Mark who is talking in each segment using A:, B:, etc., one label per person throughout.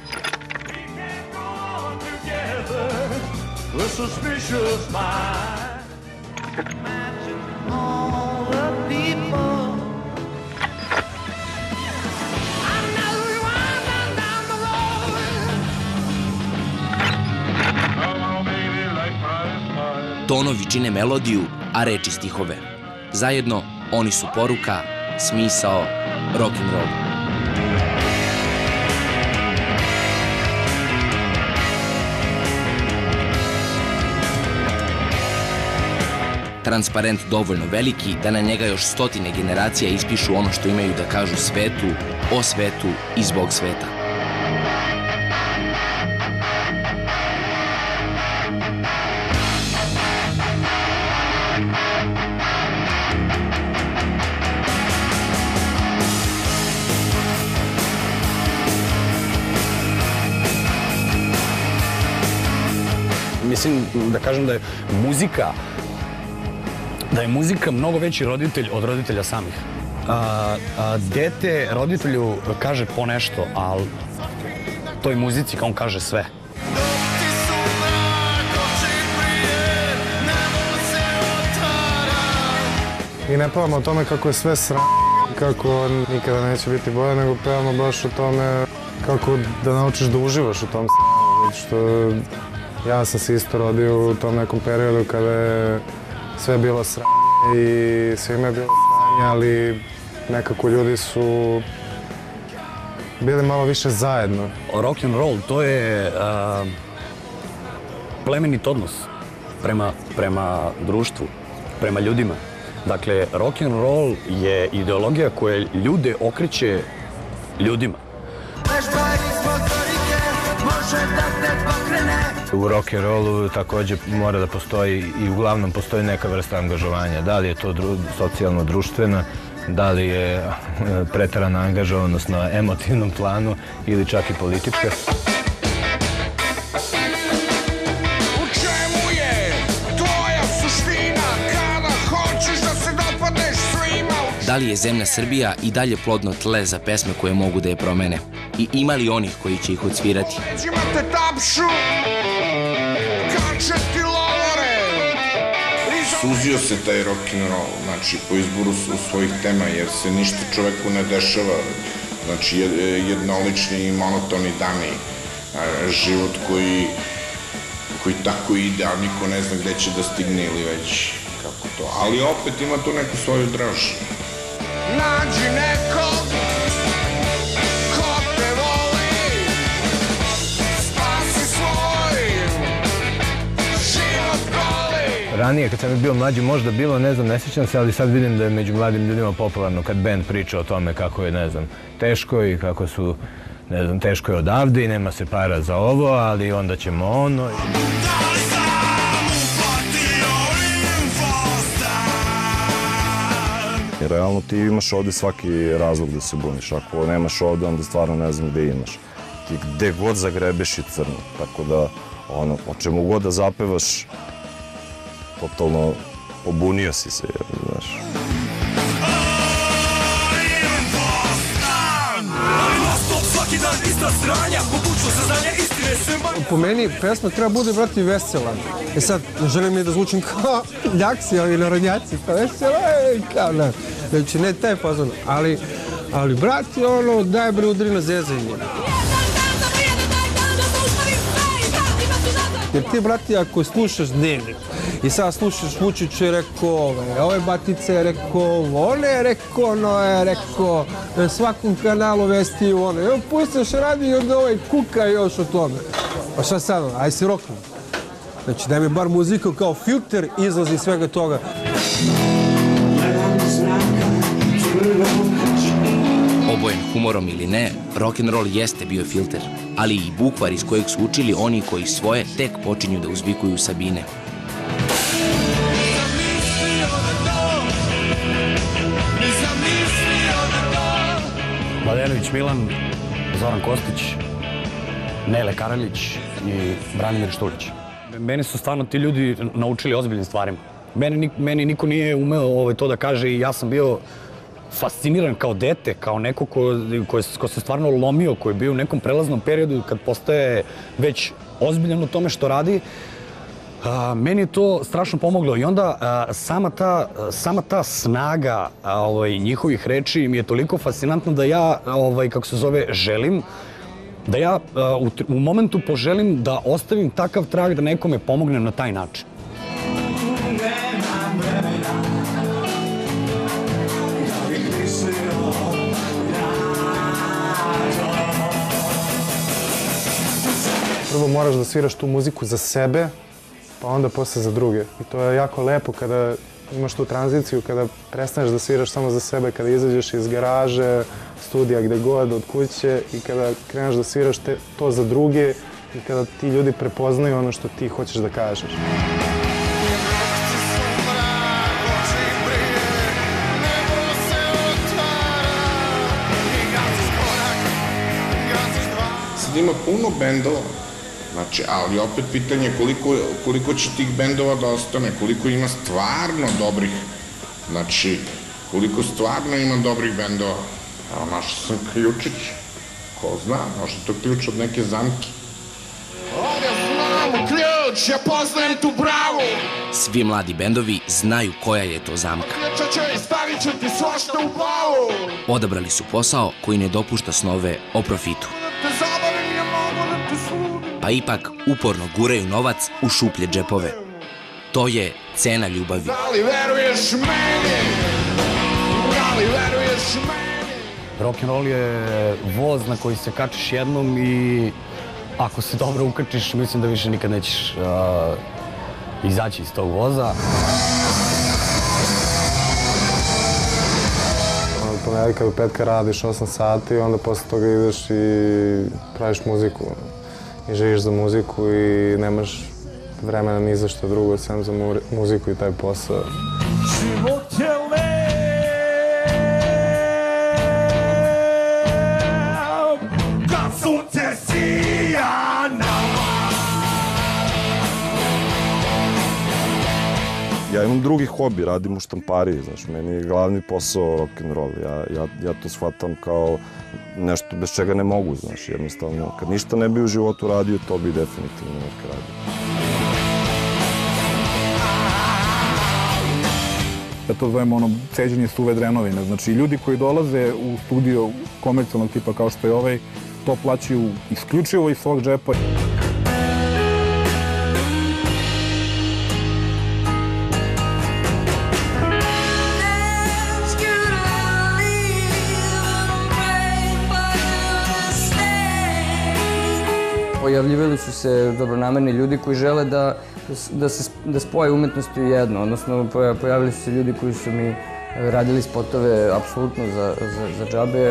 A: Tonovi čine melodiju, a reči stihove. Zajedno oni su poruka, smisao, rock'n'roll. Transparent dovoljno veliki da na njega još stotine generacija ispišu ono što imaju da kažu svetu, o svetu i zbog sveta.
B: Mislim da kažem da je muzika mnogo veći roditelj od roditelja samih. Dete roditelju kaže po nešto, ali toj muzici kao on kaže sve.
C: I ne pevamo o tome kako je sve sranje, kako nikada neće biti bolje, nego pevamo baš o tome kako da naučiš da uživaš u tom sranju. Zato što ja sam se isto rodio u tom nekom periodu kada je sve bilo sranje i svima je bilo sranje, ali nekako ljudi su bili malo više zajedno.
B: Rock and roll to je plemenit odnos prema društvu, prema ljudima. Dakle, rock and roll je ideologija koja ljude okreće ljudima.
D: U rock and rollu također mora da postoji i uglavnom postoji neka vrsta angažovanja. Da li je to socijalno-društvena, da li je preterana angažovanost na emotivnom planu ili čak i politička.
A: Da li je zemlja Srbija i dalje plodno tle za pesme koje mogu da je promene? I ima li onih koji će ih odsvirati?
E: Suzio se taj rock'n'roll, znači po izboru svojih tema, jer se ništa čoveku ne dešava. Znači jednolični i monotoni dani, život koji tako ide, a niko ne zna gde će da stigne ili već kako to. Ali opet ima tu neku svoju draž. Nađi nekog ko te voli, spasi svoj život goli.
D: Ranije kad sam bio mlađi možda bilo, ne znam, ne sjećam se, ali sad vidim da je među mladim ljudima popularno kad band priča o tome kako je, ne znam, teško i kako su, ne znam, teško je odavde i nema se para za ovo, ali onda ćemo ono.
F: Realno ti imaš ovde svaki razlog da se buniš. Ako nemaš ovde, onda stvarno ne znam gde imaš. Ti gde god zagrebeš je crno. Tako da, o čemu god da zapevaš, totalno pobunio si se, znaš.
C: Po meni pesma treba bude, brati, vesela. E sad, ne želim ni da zvučim kao ljaksi, ali narodnjaci, pa vesela, kao ne. Znači, ne taj fazon, ali, brati, ono, daj bre udri na zezanje. Jer ti, brati, ako slušaš Dnevnik i sad slušaš Vučić je rekao ove Batice je rekao on je rekao, ono je rekao, na svakom kanalu vesti ono. Evo pustiš radio od ovaj kuka još o tome. Pa šta sad, aj se roknu. Znači da mi bar muzika kao filter izlazi svega toga.
A: Obojen humorom ili ne, rock'n'roll jeste bio filter, ali i bukvar iz kojeg su učili oni koji svoje tek počinju da uzvikuju Sabine.
B: Mladenović Milan, Zoran Kostić, Nele Karalić i Branimir Štulić. Mene su stvarno ti ljudi naučili ozbiljnim stvarima. Meni niko nije umeo to da kaže i ja sam bio fasciniran kao dete, kao neko ko se stvarno lomio, ko je bio u nekom prelaznom periodu kad postaje već ozbiljan u tome što radi. Meni je to strašno pomoglo i onda sama ta snaga njihovih reči mi je toliko fascinantna da ja, kako se zove, želim da ja u momentu poželim da ostavim takav trag da nekome pomognem na taj način.
C: Prvo moraš da sviraš tu muziku za sebe, pa onda posle za druge. I to je jako lepo kada imaš tu tranziciju, kada prestaneš da sviraš samo za sebe, kada izađeš iz garaže, studija, gde god, od kuće i kada kreneš da sviraš to za druge i kada ti ljudi prepoznaju ono što ti hoćeš da kažeš.
E: Sad ima puno bendova, znači, ali opet pitanje koliko će tih bendova da ostane, koliko ima stvarno dobrih, znači, koliko stvarno ima dobrih bendova. Evo, našao sam ključić, ko zna, možda to ključ od neke zamke. Ovdje znamo ključ, ja poznajem tu bravu.
A: Svi mladi bendovi znaju koja je to zamka.
E: Stavit ću ti svašta u glavu.
A: Odabrali su posao koji ne dopušta snove o profitu. Pa ipak uporno guraju novac u šuplje džepove. To je cena ljubavi.
E: Da li veruješ meni? Da li veruješ meni?
B: Rock'n'roll je voz na koji se kačiš jednom i ako se dobro ukačiš, mislim da više nikad nećeš izaći iz tog voza.
C: Od ponedjeljka do petka radiš 8 sati, onda posle toga ideš i praviš muziku. I živiš za muziku i nemaš vremena ni za što drugo, sem za muziku i taj posao.
G: Život je lep, kad sunce sija nama.
F: Ja imam drugi hobi, radim u štampariji, znaš, meni je glavni posao rock'n'roll. Ja to shvatam kao nešto bez čega ne mogu, znaš, jednostavno. Kad ništa ne bi u životu radio, to bi definitivno neka radio.
H: Ja to zovem ceđenje suve drenovine. Znači, ljudi koji dolaze u studio komercijalnog tipa kao što je ovaj, to plaćaju isključivo iz svog džepa.
I: Pojavljivali su se dobronamerni ljudi koji žele da spoje umetnosti u jedno, odnosno pojavili su se ljudi koji su mi radili spotove apsolutno za džabe.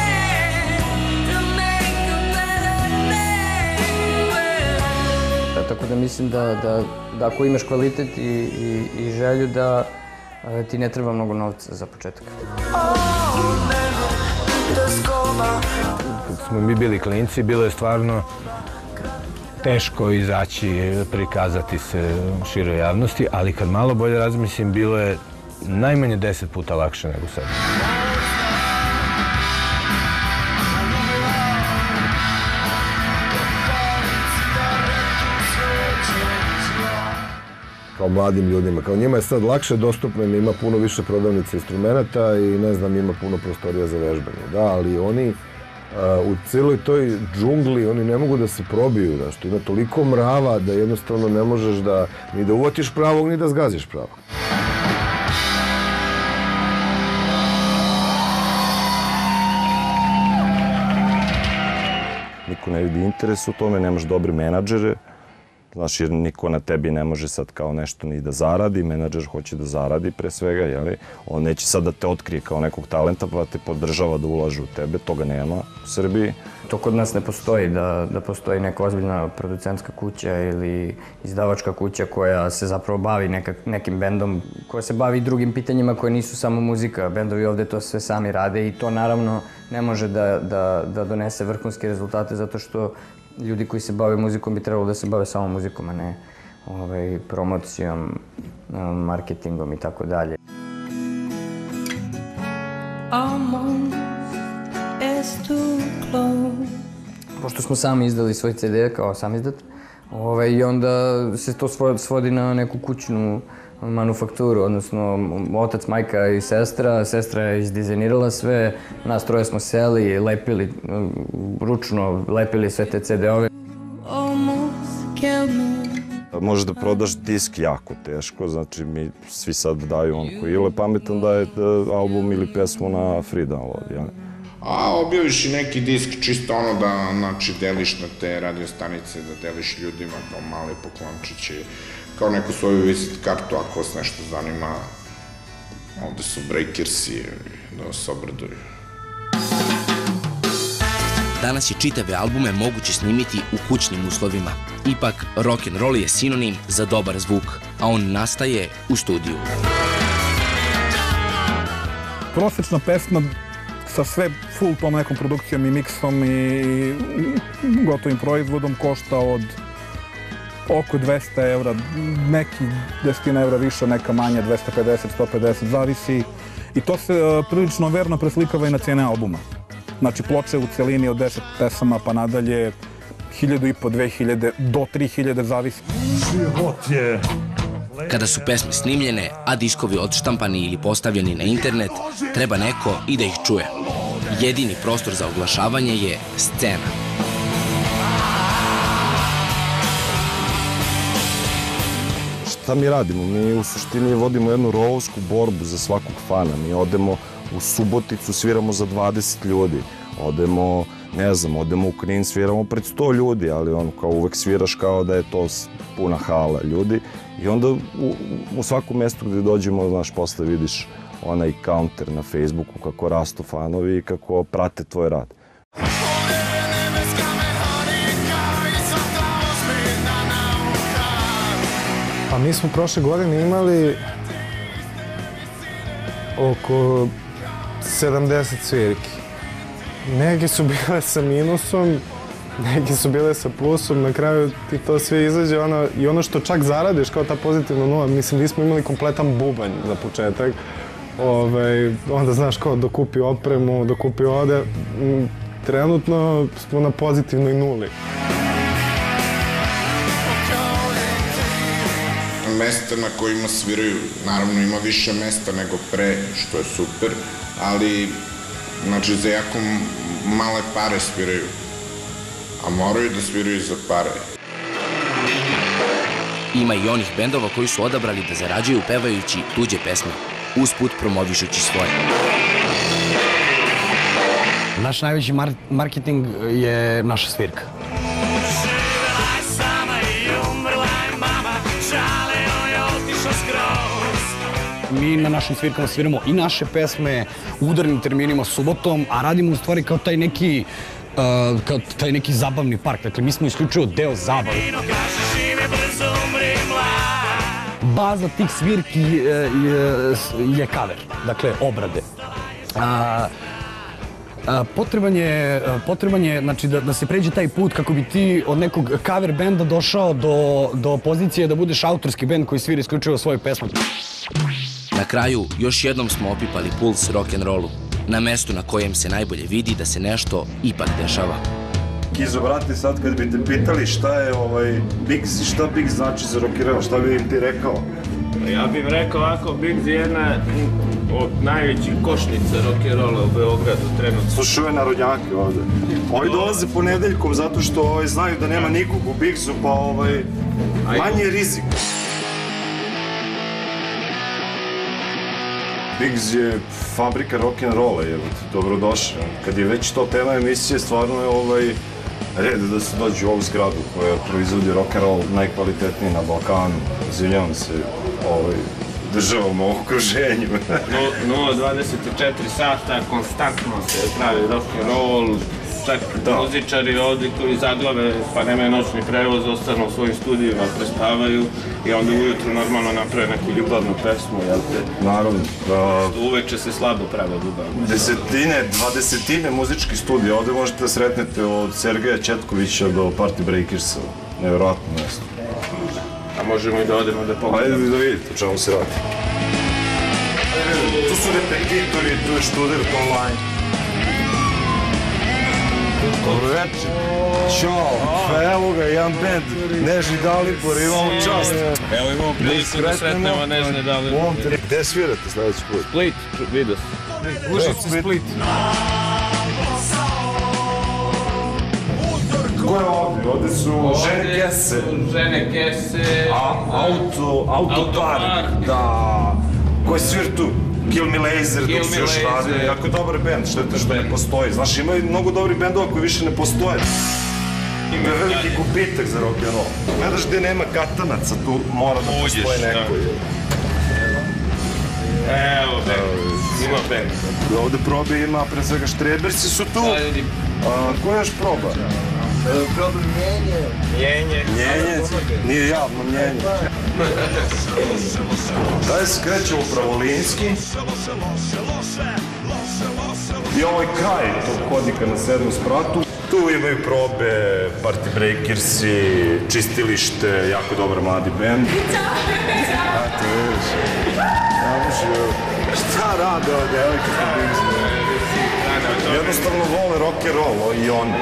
I: Tako da mislim da ako imaš kvalitet i želju da ti ne treba mnogo novca za početak.
D: Kad smo mi bili klinci, bilo je stvarno teško izaći, prikazati se široj javnosti, ali kad malo bolje razmislim, bilo je najmanje 10 puta lakše nego sad.
J: Kao mladim ljudima, kao njima je sad lakše dostupno, ima puno više prodavnica instrumenta i ne znam, ima puno prostorija za vežbanje. Da, ali oni u cijeloj toj džungli, oni ne mogu da se probiju, da što ima toliko mrava da jednostavno ne možeš ni da uvatiš pravog, ni da zgaziš pravog.
F: Niko ne vidi interes u tome, nemaš dobre menadžere, znaš, jer niko na tebi ne može sad kao nešto ni da zaradi, menadžer hoće da zaradi pre svega, jeli? On neće sad da te otkrije kao nekog talenta pa te podržava da ulaže u tebe, toga nema u Srbiji.
I: To kod nas ne postoji, da postoji neka ozbiljna producentska kuća ili izdavačka kuća koja se zapravo bavi nekim bendom, koja se bavi drugim pitanjima koje nisu samo muzika. Bendovi ovde to sve sami rade i to naravno ne može da donese vrhunske rezultate zato što ljudi koji se bave muzikom bi trebalo da se bave samo muzikom, a ne promocijom, marketingom i tako dalje. Pošto smo sami izdali svoj CD kao sam izdat, i onda se to svodi na neku kućnu manufakturu, odnosno otac, majka i sestra. Sestra je izdizajnirala sve, nas troje smo seli, lepili, ručno lepili sve te CD-ove.
F: Možeš da prodaš disk jako teško, znači mi svi sad daju on koji je pametan daje album ili pesmu na free download, jel?
E: A objaviš i neki disk čisto ono da, znači, deliš na te radiostanice, da deliš ljudima kao male poklončiće, kao neku svoju visit kartu, ako vas nešto zanima, ovde su Breakersi, da vas obraduju.
A: Danas je čitave albume moguće snimiti u kućnim uslovima. Ipak, rock'n'roll je sinonim za dobar zvuk, a on nastaje u studiju.
H: Prosečna pesma sa sve full tom nekom produkcijom i miksom i gotovim proizvodom košta od oko 200 evra, neki 10 evra više, neka manje, 250, 150, zavisi. I to se prilično verno preslikava i na cijene albuma. Znači ploče u celini od 10 pesama pa nadalje, 1500, 2000, do 3000 zavisi.
A: Kada su pesme snimljene, a diskovi odštampani ili postavljeni na internet, treba neko i da ih čuje. Jedini prostor za oglašavanje je scena.
F: Šta mi radimo? Mi u suštini vodimo jednu rovsku borbu za svakog fana. Mi odemo u Suboticu, sviramo za 20 ljudi. Odemo, ne znam, odemo u Knin, sviramo pred 100 ljudi, ali ono, kao uvek sviraš kao da je to puna hala ljudi. I onda u svakom mjestu gdje dođemo, znaš, posle vidiš onaj counter na Facebooku kako rastu fanovi i kako prate tvoj rad.
C: A mi smo prošle godine imali oko 70 svirki. Neke su bile sa minusom, neke su bile sa plusom, na kraju ti to sve izađe i ono što čak zaradiš kao ta pozitivna nula, mislim da smo imali kompletan bubanj za početak. Onda znaš kao dokupi opremu, dokupi ode, trenutno smo na pozitivnoj nuli.
E: Mesta na kojima sviraju, naravno ima više mesta nego pre, što je super, ali znači za jako male pare sviraju, a moraju da sviraju za pare.
A: Ima i onih bendova koji su odabrali da zarađuju pevajući tuđe pesme, usput promovišući svoje.
B: Naš najveći marketing je naša svirka. Mi na našim svirkama sviramo i naše pesme u udarnim terminima subotom, a radimo u stvari kao taj neki zabavni park. Dakle, mi smo isključivo deo zabave. Baza tih svirki je cover, dakle, obrade. Potreban je znači, da se pređe taj put kako bi ti od nekog cover benda došao do pozicije da budeš autorski bend koji svira isključivo svoje pesme.
A: Na kraju, još jednom smo opipali puls rock'n'rollu, na mestu na kojem se najbolje vidi da se nešto ipak dešava.
F: Kizo, brate, sad kad bi te pitali šta je Biggs i šta Biggs znači za rock'n'roll, šta bi im ti rekao?
K: Ja bih rekao ovako, Biggs je jedna od najvećih košnica rock'n'rolla u Beogradu trenutno.
F: Slušaju narodnjake ovde. Ovi dolaze ponedeljkom zato što znaju da nema nikog u Biggsu, pa manje je rizik. Biggs je fabrika rock'n'rolla, dobrodošao. Kad je već to tema emisije, stvarno je red da se dođe u ovu zgradu koja proizvodi rock'n'roll najkvalitetniji na Balkanu. Izvinjavam se državom u okruženju.
K: 0-24 sata, konstantno se pravi rock'n'roll, čak muzičari ovdje koji zaglave pa nemaju noćni prevoz, ostanu u svojim studijima, prespavaju i onda ujutru normalno naprave neku ljubavnu pesmu, jel te?
F: Naravno.
K: Uveče se slabo prave ljubavne.
F: 10 muzičkih studija, ovdje možete da sretnete od Sergeja Četkovića do Party Breakersa, nevjerojatno mjesto.
K: A možemo i da odemo da pogledamo.
F: Ajde da vidite o čemu se radi. nerviram. Tu su repetitori, tu je študent online. Dobro večer. Ćao, pa evo ga, jedan band, Nežni Dalibor, imamo čast.
K: Evo imamo priliku da sretnemo Nežne Dalibor.
F: Gde svirate sledeći put?
K: Split, vidio sam.
C: Užice Split.
F: Ko je ovdje? Ovdje su Žene Kese.
K: Žene Kese.
F: Autopark, da. Ko je svir tu? Kill Me Laser, dok se još radi. Jako je dobar band, šteta što ne postoji. Znaš, ima i mnogo dobrih bendova koji više ne postoje. Ima je veliki gubitak za rock'n'roll. Gledaš gde nema katanaca, tu mora da postoje neko.
K: Evo, ima band.
F: Ovde probe ima, pre svega Štrebersi su tu. Ko još proba?
K: Problem Njenje.
F: Njenje? Nije javno Njenje. Daj se krećemo u Pravolinski. I ovaj kraj tog hodnika na 7. spratu. Tu imaju probe, Party Breakersi, Čistilište, jako dobar mladi band. A ti vidiš. Šta rade ove devojke sa Bigsu? Jednostavno vole rock'n'roll i oni.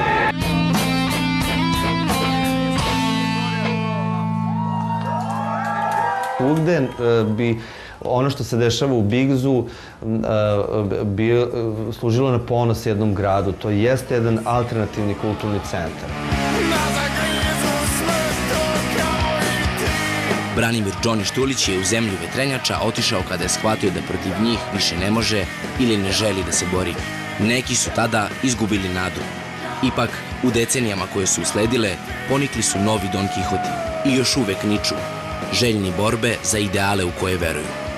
L: Ugde bi ono što se dešava u Bigzu bi služilo na ponos jednom gradu. To jeste jedan alternativni kulturni centar.
A: Branimir Johnny Štulić je u zemlju vetrenjača otišao kada je shvatio da protiv njih više ne može ili ne želi da se bori. Neki su tada izgubili nadu. Ipak, u decenijama koje su usledile, ponikli su novi Don Kihoti i još uvek niču, željni borbe za ideale u koje veruju.